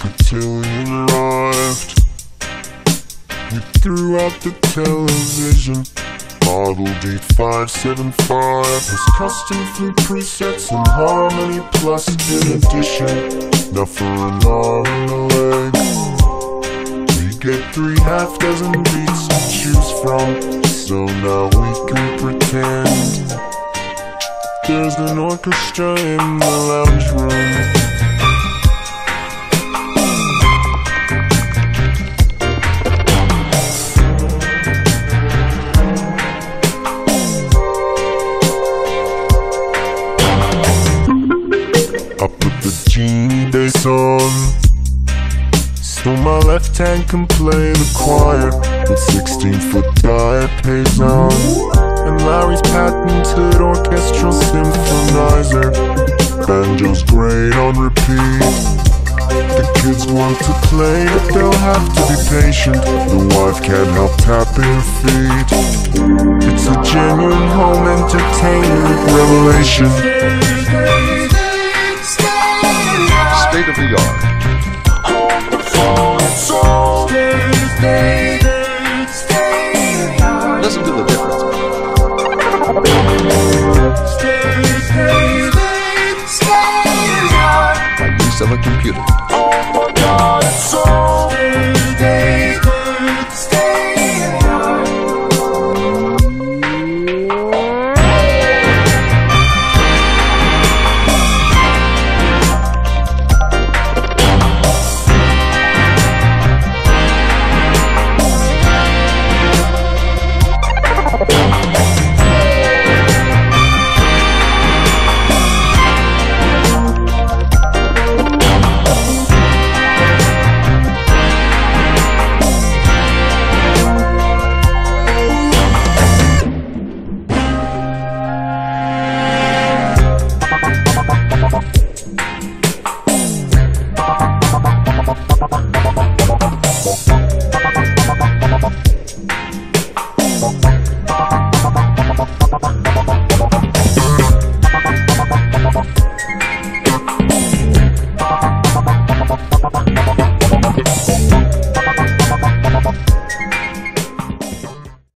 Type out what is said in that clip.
cotillion arrived. We threw out the television. Model D575 has custom flute presets and harmony plus in addition. Now for an arm and a leg, we get 3/2 beats to choose from. So now we can pretend there's an orchestra in the lounge room. I put the Genie bass on, so my left hand can play the choir with 16-foot diapase on, and Larry's patented orchestral symphonizer. Banjo's great on repeat. The kids want to play, but they'll have to be patient. The wife can't help tapping her feet. It's a genuine home entertainment revelation. State of the art. Listen to the difference. By use of a computer. Oh my God, it's so